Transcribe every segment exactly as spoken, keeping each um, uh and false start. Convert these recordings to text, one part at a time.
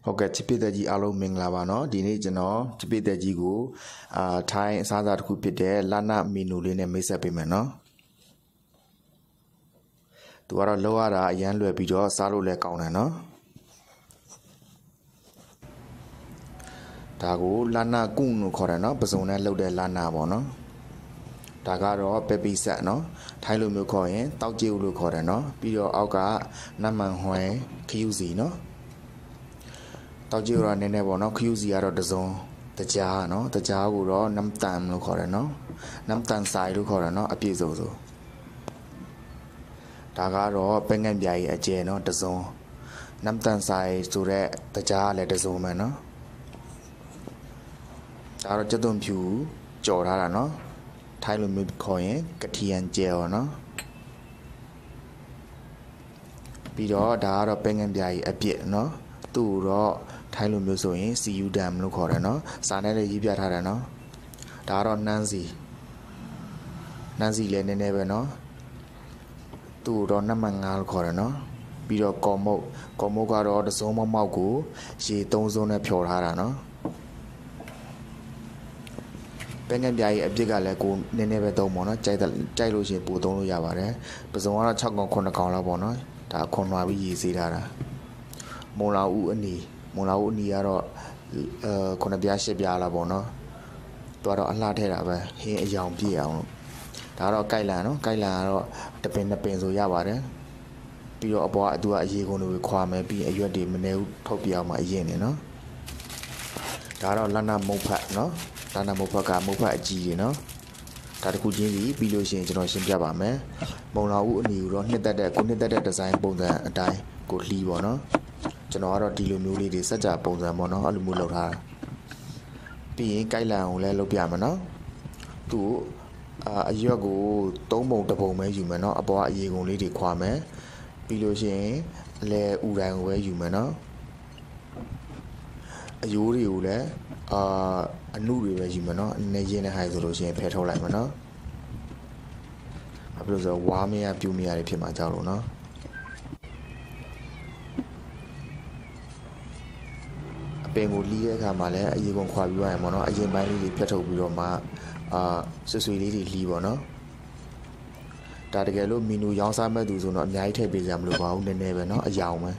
ဟုတ်ကဲ့ချစ်ပိသက်ကြီးအားလုံးမင်္ဂလာပါနော်ဒီနေ့ကျွန်တော်ချစ်ပိသက်ကြီးကိုအာထိုင်းအစားအစာတစ်ခုဖြစ်တဲ့လာနမီနူလေးနဲ့မိတ်ဆက်ပေးမယ်နော်သူကတော့လောက်ရတာအရန်လွယ်ပြီးတော့စားလို့လည်းကောင်းတယ်နော်ဒါကိုလာနကုလို့ခေါ်တယ်နော်ပစုံနဲ့လှုပ်တဲ့လာနပေါ့နော်ဒါကတော့ပပီဆက်နော်ထိုင်းလိုမျိုးခေါ်ရင်တောက်ကျူလို့ခေါ်တယ်နော်ပြီးတော့အောက်ကနမန်ဟွဲခယူစီနော်တောက်ကျူတော့နည်းနည်းပေါ့နော်ခယူစီကတော့တစုံတကြားနော်တကြားကိုတော့နမ်တန်လို့ခေါ်တယ်နော်နမ်တန်ဆိုင်လို့ခေါ်တယ်နော်အပြည့်စုံဆိုဒါကတော့ပဲငန့်ပြားကြီးအကျယ်နော်တစုံနမ်တန်ဆိုင်ဆိုတဲ့တကြားလည်းတစုံပဲနော်ဒါတော့ကျက်သွန်ဖြူကြော်ထားတာနော်ထိုင်းလိုမျိုးခေါ်ရင်ကတိယန်ကျဲော်နော်ပြီးတော့ဒါကတော့ပဲငန့်ပြားကြီးအပြည့်နော်သူ့တော့ထိုင်းလိုမျိုးဆိုရင်စီယူဒမ်လို့ခေါ်တယ်နော်စာနဲ့လည်းရေးပြထားတယ်နော်ဒါကတော့နန်းစီနန်းစီလည်းနည်းနည်းပဲနော်သူ့တော့နံပါတ်ငါလို့ခေါ်တယ်နော်ပြီးတော့ကော်မုတ်ကော်မုတ်ကတော့တစုံမမောက်ကိုရေသုံးစုံနဲ့ဖြော်ထားတာနော်ပဲငန့်ပြားကြီးအပြစ်ကလည်းကိုနည်းနည်းပဲသုံးပေါ့နော်ကြိုက်ကြိုက်လို့ရှိရင်ပို့သုံးလို့ရပါတယ်ပစုံကတော့၆កောင်၇កောင်လောက်ပေါ့နော်ဒါခွန်လွှာပြီးရေစေးထားတာမုံလာဦးအနီမုံလာဦးအနီကတော့အဲခုနှစ်ပြားရှစ်ပြားလောက်ပေါ့နော်သူကတော့အလှထဲတာပဲဟင်းအယောင်ပြည့်အောင်လို့ဒါကတော့ကြိုက်လန်နော်ကြိုက်လန်ကတော့တပင်တပင်ဆိုရပါတယ်ပြီးတော့အပေါ်ကအတူကအရေကုန်တွေခွာမယ်ပြီးအရွက်တွေမနေဘူးထုတ်ပြအောင်မှအရင်နေနော်ဒါကတော့လန်နာမုတ်ဖတ်နော်လန်နာမုတ်ဖတ်ကမုတ်ဖတ်အကြီးတွေနော်ဒါတခုချင်းစီပြီးလို့ရှိရင်ကျွန်တော်ရှင်းပြပါမယ်မုံလာဦးအနီကိုတော့နှစ်သက်တဲ့ကိုနှစ်သက်တဲ့ဒီဇိုင်းပုံစံအတိုင်းကိုလှီးပေါ့နော်ကျွန်တော်ကတော့ဒီလိုမျိုးလေးတွေစက်ကြပုံစံပေါ့နော်အဲ့လိုမျိုးလုပ်ထားတာပြီးရင်ကြိုက်လန်ကိုလည်းလုပ်ပြမယ်နော်သူ့အာအရွက်ကိုသုံးပုံတစ်ပုံပဲယူမယ်နော်အပေါ်ကအရေကုန်လေးတွေခွာမယ်ပြီးလို့ရှိရင်အလဲဥတိုင်းကိုပဲယူမယ်နော်အယိုးတွေကိုလည်းအာအနုတွေပဲယူမယ်နော်အနေရင်းနဲ့ဟိုင်ဆိုလို့ရှိရင်ဖယ်ထုတ်လိုက်မယ်နော်ဘာဖြစ်လို့ဆိုတော့ဝါမရပြူမရတွေဖြစ်မှာကြောက်လို့နော်အပင်ကိုလီးတဲ့အခါမှာလည်းအရေကုန်ခွာပြီးသွားရင်ပေါ့နော်အရင်ပိုင်းလေးတွေဖြတ်ထုတ်ပြီးတော့မှအာဆွဆွေလေးတွေလီးပေါ့နော်ဒါတကယ်လို့မီနူရောင်းစားမဲ့သူဆိုတော့အများကြီးထည့်ပေးကြမလို့ပါဘူးနည်းနည်းပဲเนาะအယောင်ပဲ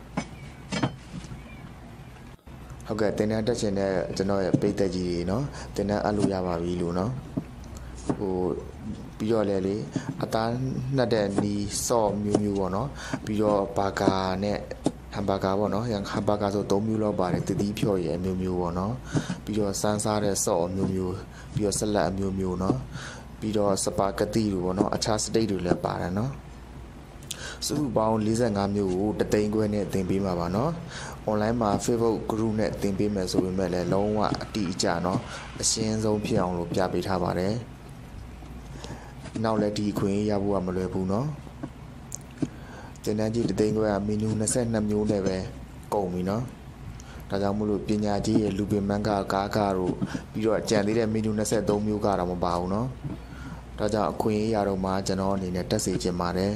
ဟုတ်ကဲ့တင်တန်းတက်ချင်တဲ့ကျွန်တော်ရဲ့ပိတ်သက်ကြီးတွေเนาะတင်တန်းအပ်လို့ရပါပြီလို့เนาะဟိုပြီးတော့လေလေအသားနှက်တဲ့နီဆော့မျိုးမျိုးပေါ့เนาะပြီးတော့ဘာကာနဲ့ဟမ်ဘာဂါပေါ့နော်ဟမ်ဘာဂါဆို၃မျိုးလောက်ပါတယ်တတိဖြော်ရည်အမျိုးမျိုးပေါ့နော်ပြီးတော့စမ်းစားတဲ့ဆော့အမျိုးမျိုးပြီးတော့ဆလတ်အမျိုးမျိုးနော်ပြီးတော့စပါဂက်တီတွေပေါ့နော်အခြားစတိတ်တွေလည်းပါတယ်နော်စုစုပေါင်း၄၅မျိုးကိုတသိန်းခွဲနဲ့တင်ပေးမှာပါနော် online မှာ Facebook group နဲ့တင်ပေးမယ်ဆိုပေမဲ့လည်းလုံးဝအတိအကျနော်အရှင်းဆုံးဖြစ်အောင်လို့ပြပေးထားပါတယ်နောက်လည်းဒီအခွင့်အရေးရဖို့ကမလွယ်ဘူးနော်တင်တန်းကြီးတသိန်းခွဲကမီနူ၂၂မျိုးနဲ့ပဲကုန်ပြီနော်ဒါကြောင့်မို့လို့ပညာကြီးရဲ့လူပင်မန်းကကားကားတို့ပြီးတော့ကြံသေးတဲ့မီနူ၂၃မျိုးကတော့မပါဘူးနော်ဒါကြောင့်အခွင့်အရေးရတော့မှကျွန်တော်အနေနဲ့တက်စေချင်ပါတယ်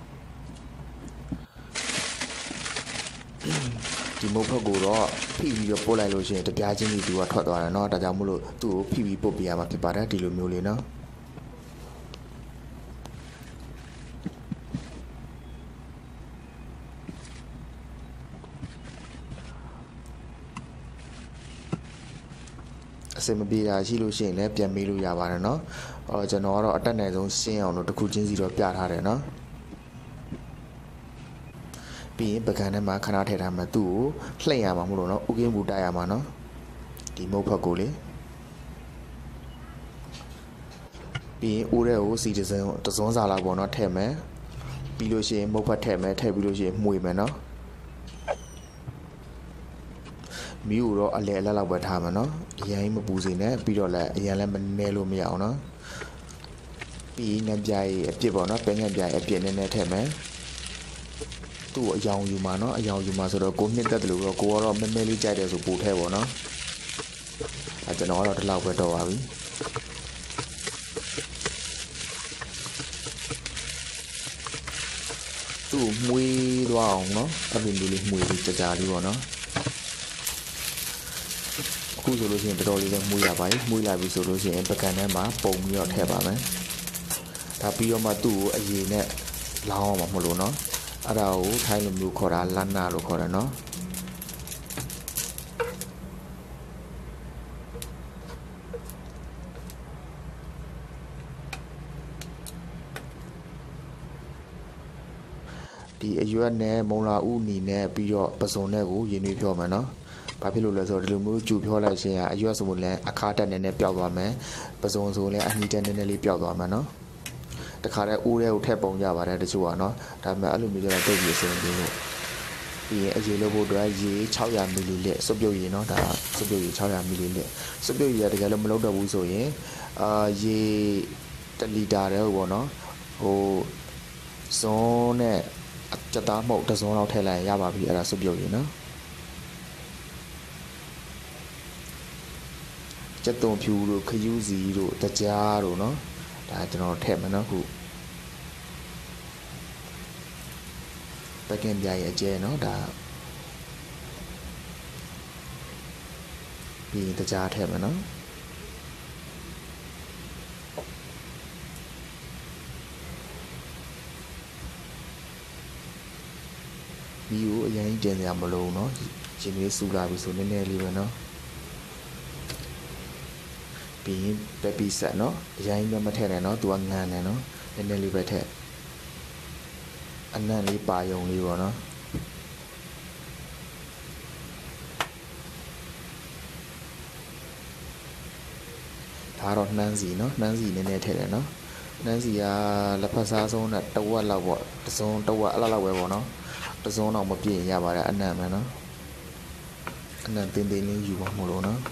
ဒီမုတ်ဖက်ကိုတော့ဖိပြီးတော့ပို့လိုက်လို့ရှိရင်တပြားချင်းကြီးသူကထွက်သွားတယ်နော်ဒါကြောင့်မို့လို့သူ့ကိုဖိပြီးပို့ပေးရမှာဖြစ်ပါတယ်ဒီလိုမျိုးလေးနော်အစင်မပြေတာရှိလို့ရှိရင်လည်းပြန်မေးလို့ရပါတယ်เนาะအော်ကျွန်တော်ကတော့အတက်နိုင်ဆုံးရှင်းအောင်လို့တစ်ခုချင်းစီတော့ပြထားတယ်เนาะပြီးရင်ပကံထဲမှာခဏထည့်ထားမှသူ့ကိုလှည့်ရမှာမလို့เนาะဥကင်းဘူးတိုက်ရမှာเนาะဒီမုတ်ဖက်ကိုလေပြီးရင်အိုးတဲ့ကိုစီတစင်းတစုံစာလောက်ပေါ့เนาะထည့်မယ်ပြီးလို့ရှိရင်မုတ်ဖက်ထည့်မယ်ထည့်ပြီးလို့ရှိရင်မှုေမယ်เนาะမီးကိုတော့အလဲအလက်လောက်ပဲထားမှာเนาะအရင်မပူစေနဲ့ပြီးတော့လည်းအရင်လည်းမနေလို့မရအောင်เนาะပြီးငပြားရဲ့အပြစ်ပေါ့เนาะပဲငပြားရဲ့အပြစ်နည်းနည်းထည့်မယ်သူ့အယောင်ယူမှာเนาะအယောင်ယူမှာဆိုတော့ကိုနှစ်သက်တယ်လို့တော့ကိုကတော့မဲမဲလေးကြိုက်တယ်ဆိုပို့ထဲပေါ့เนาะအဲကျွန်တော်ကတော့ဒီလောက်ပဲတော့ပါပြီသူ့မွေးသွားအောင်เนาะအဲ့လိုမျိုးလေးမွေးလေးကြကြလေးပေါ့เนาะအခုဆိုလို့ရှိရင်တော်တော်လေးလည်းမှုရပါပြီမှုလာပြီဆိုလို့ရှိရင်ပကံထဲမှာပုံပြီးတော့ထည့်ပါမယ်ဒါပြီးတော့မှသူ့ကိုအရင်နဲ့လောင်းအောင်မလို့နော်အဲ့ဒါကိုထိုင်းလိုမျိုးခေါ်တာလန်နာလို့ခေါ်တယ်နော်ဒီအရွက်နဲ့မုံလာဥနီနဲ့ပြီးတော့ပစုံနဲ့ကိုရင်းနှီးပြောမယ်နော်ဘာဖြစ်လို့လဲဆိုတော့ဒီလိုမျိုးကြူပြောလိုက်ခြင်းကအရွက်ဆိုလို့လည်းအခါတက်နေနဲ့ပျောက်သွားမယ်ပစုံဆိုလည်းအနီတက်နေနဲ့လေးပျောက်သွားမယ်နော်တခါတည်းအိုးတဲ့ကိုထည့်ပုံကြပါတယ်တချို့ကနော်ဒါပေမဲ့အဲ့လိုမျိုးကျတော့တိတ်ပြီးအဆင်ပြေလို့ပြီးရင်အရေလို့ဖို့အတွက်ရေ၆၀၀မီလီလီစွပ်ပြုတ်ရေနော်ဒါစွပ်ပြုတ်ရေ၆၀၀မီလီလီစွပ်ပြုတ်ရေတကယ်လို့မလုပ်တော့ဘူးဆိုရင်အာရေတစ်လီတာတည်းပေါ့နော်ဟိုဇွန်းနဲ့ကြက်သားမုတ်တစ်စုံလောက်ထည့်လိုက်ရပါပြီအဲ့ဒါစွပ်ပြုတ်ရေနော်ကြက်သွန်ဖြူတို့ခယူးစီတို့တကြားတို့နော်ဒါကျွန်တော်ထည့်မယ်နော်ခုပကင်ပြားရဲ့အကျဲနော်ဒါပြီးရင်တကြားထည့်မယ်နော်ဒီကိုအရင်ကျင်စရာမလိုဘူးနော်ရှင်လေးစူလာပြီဆိုနည်းနည်းလေးပဲနော်ပြီးရင်ပပီဆက်နော်အရင်မထည့်နဲ့နော်သူကငန်းတယ်နော်နည်းနည်းလေးပဲထည့်အနံ့လေးပါယုံလေးပေါ့နော်ဒါတော့နှမ်းစီနော်နှမ်းစီနည်းနည်းထည့်တယ်နော်နှမ်းစီကလက်ဖက်စားဆုံးနဲ့တဝက်လောက်ပေါ့တစုံတဝက်အဲ့လောက်ပဲပေါ့နော်တစုံတော့မပြည့်ရပါတယ်အနံ့မယ်နော်အနံ့တင်းတင်းလေးယူပါမလို့နော်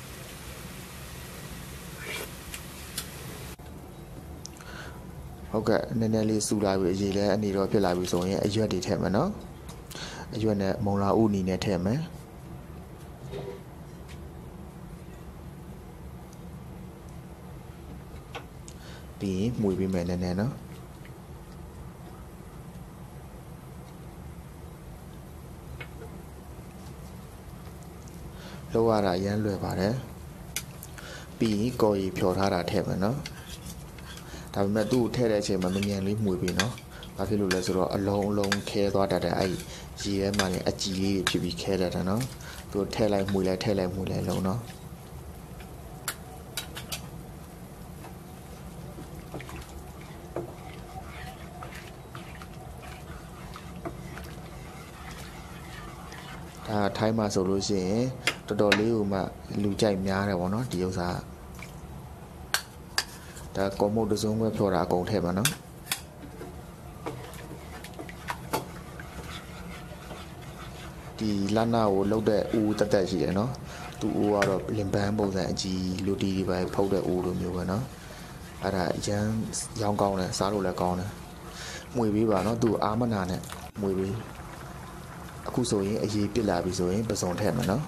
ဟုတ်ကဲ့နည်းနည်းလေးစူလာပြီအရေးလဲအနေတော့ဖြစ်လာပြီဆိုရင်အရွက်တွေထည့်မယ်နော်အရွက်နဲ့မုံလာဥနီနဲ့ထည့်မယ်ပြီးရင်မှုပေးမယ်နည်းနည်းနော်လောက်ရတာရမ်းလွယ်ပါတယ်ပြီးရင်ကော်ရီဖြော်ထားတာထည့်မယ်နော်ဒါပေမဲ့သူ့ကိုထည့်တဲ့အချိန်မှာမငန်လေးမှုပြီးနော်ဘာဖြစ်လို့လဲဆိုတော့အလုံးအလုံးခဲသွားတတ်တယ်အဲ့ရေထဲမှာလည်းအကြည်လေးတွေဖြစ်ပြီးခဲတတ်တယ်နော်သူထည့်လိုက်မှုလိုက်ထည့်လိုက်မှုလိုက်လုံးနော်ဒါထိုင်းမှာဆိုလို့ရှိရင်တော်တော်လေးကိုမှလူကြိုက်များတယ်ဗောနော်ဒီဥစ္စာဒါကောမုတ်တစုံပဲဖြောတာအကုန်ထည့်ပါနော်ဒီလနာကိုလှုပ်တဲ့ဦးတက်တက်ရှိတယ်နော်သူ့ဦးကတော့လင်ပန်းပုံစံအကြီးလူတီတွေပဲဖုတ်တဲ့ဦးလိုမျိုးပဲနော်အဲ့ဒါရမ်းရောင်းကောင်းတယ်စားလို့လည်းကောင်းတယ်မှွေပေးပါနော်သူ့အာမနာနဲ့မှွေပေးအခုဆိုရင်အရေးပြစ်လာပြီဆိုရင်ပစုံထည့်မယ်နော်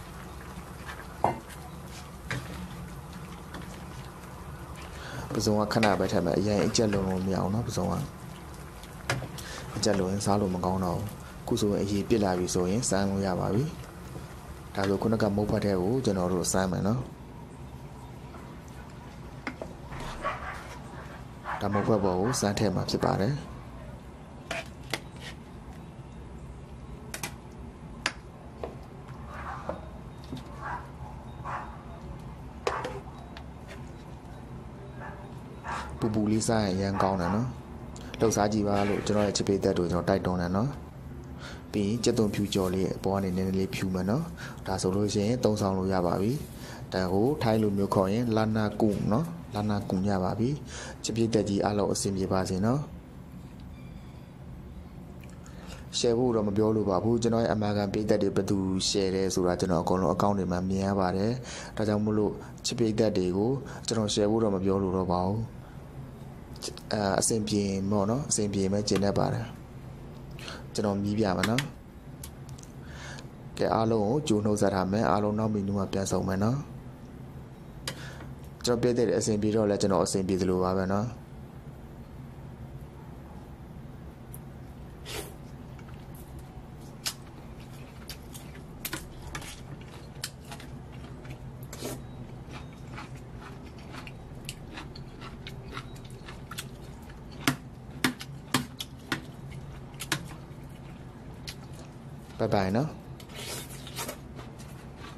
ပစုံကခဏပဲထည့်မယ်အရင်အကျက်လုံးလုံးမရအောင်နော်ပစုံကအကျက်လုံးရင်စားလို့မကောင်းတော့ဘူးအခုဆိုရင်အရေးပြစ်လာပြီဆိုရင်စမ်းလို့ရပါပြီဒါဆိုခုနကမုတ်ဖတ်တဲ့ကိုကျွန်တော်တို့စမ်းမယ်နော်ဒါမုတ်ဖတ်ပေါ်ကိုစမ်းထည့်မှာဖြစ်ပါတယ်ပူပူလေးစားရင်ရမ်းကောင်းတယ်နော်လှုပ်ရှားကြည့်ပါလို့ကျွန်တော်ရဲ့ချစ်ပေးသက်တို့ကျွန်တော်တိုက်တွန်းတယ်နော်ပြီးရင်ကြက်သွန်ဖြူကြော်လေးအပေါ်ကနေနည်းနည်းလေးဖြူမယ်နော်ဒါဆိုလို့ရှိရင်သုံးဆောင်လို့ရပါပြီဒါကိုထိုင်းလိုမျိုးခေါ်ရင်လာနာကုနော်လာနာကုရပါပြီချစ်ပေးသက်ကြီးအားလုံးအဆင်ပြေပါစေနော်ရှယ်ဖို့တော့မပြောလို့ပါဘူးကျွန်တော်ရဲ့အမာခံပေးသက်တွေဘယ်သူရှယ်တယ်ဆိုတာကျွန်တော်အကုန်လုံးအကောင့်တွေမှာမြင်ရပါတယ်ဒါကြောင့်မို့လို့ချစ်ပေးသက်တွေကိုကျွန်တော်ရှယ်ဖို့တော့မပြောလို့တော့ပါဘူးအဲအဆင်ပြေပေါ့နော်အဆင်ပြေမဲ့ကျင်တတ်ပါတယ်ကျွန်တော်မြည်ပြပါနော်ကဲအားလုံးကိုကြိုးနှုတ်ဆက်ထားမယ်အားလုံးနောက်မီနူမှာပြန်ဆောင်မယ်နော်ကျွန်တော်ပြည့်တဲ့အဆင်ပြေတော့လဲကျွန်တော်အဆင်ပြေသလိုပါပဲနော်ဘိုင်ဘိုင်နော်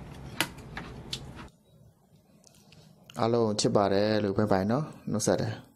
အားလုံးချစ်ပါတယ်လို့ဘိုင်ဘိုင်နော်နှုတ်ဆက်တယ်